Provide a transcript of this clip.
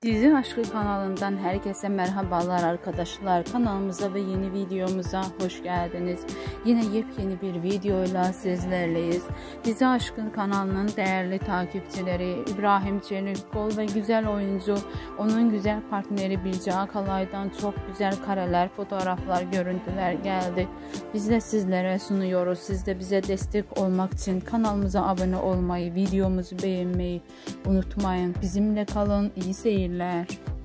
Dizi Aşkı kanalından herkese merhabalar arkadaşlar. Kanalımıza ve yeni videomuza hoş geldiniz. Yine yepyeni bir videoyla sizlerleyiz. Dizi Aşkı kanalının değerli takipçileri İbrahim Çelikkol ve güzel oyuncu, onun güzel partneri Birce Akalay'dan çok güzel kareler, fotoğraflar, görüntüler geldi. Biz de sizlere sunuyoruz. Siz de bize destek olmak için kanalımıza abone olmayı, videomuzu beğenmeyi unutmayın. Bizimle kalın. İyi seyirler.